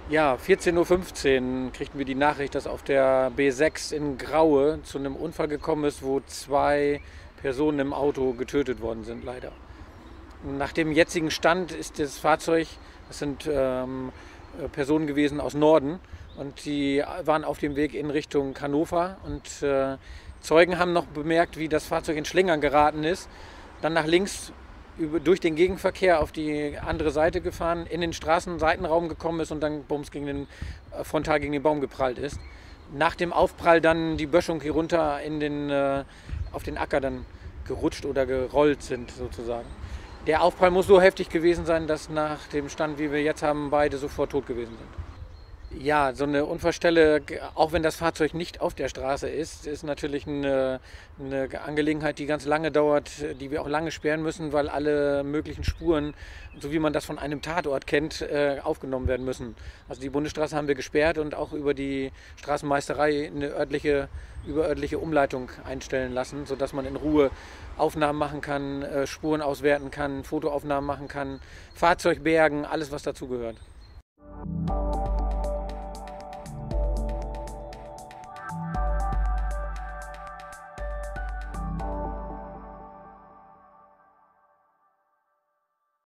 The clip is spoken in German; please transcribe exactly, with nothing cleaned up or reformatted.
Ja, vierzehn Uhr fünfzehn kriegten wir die Nachricht, dass auf der B sechs in Graue zu einem Unfall gekommen ist, wo zwei Personen im Auto getötet worden sind, leider. Nach dem jetzigen Stand ist das Fahrzeug, das sind ähm, Personen gewesen aus Norden und die waren auf dem Weg in Richtung Hannover und äh, Zeugen haben noch bemerkt, wie das Fahrzeug in Schlingern geraten ist, dann nach links über, durch den Gegenverkehr auf die andere Seite gefahren, in den Straßenseitenraum gekommen ist und dann bums gegen den, äh, frontal gegen den Baum geprallt ist. Nach dem Aufprall dann die Böschung hier runter in den, äh, auf den Acker dann gerutscht oder gerollt sind sozusagen. Der Aufprall muss so heftig gewesen sein, dass nach dem Stand, wie wir jetzt haben, beide sofort tot gewesen sind. Ja, so eine Unfallstelle, auch wenn das Fahrzeug nicht auf der Straße ist, ist natürlich eine, eine Angelegenheit, die ganz lange dauert, die wir auch lange sperren müssen, weil alle möglichen Spuren, so wie man das von einem Tatort kennt, äh, aufgenommen werden müssen. Also die Bundesstraße haben wir gesperrt und auch über die Straßenmeisterei eine örtliche, überörtliche Umleitung einstellen lassen, sodass man in Ruhe Aufnahmen machen kann, äh, Spuren auswerten kann, Fotoaufnahmen machen kann, Fahrzeug bergen, alles was dazugehört.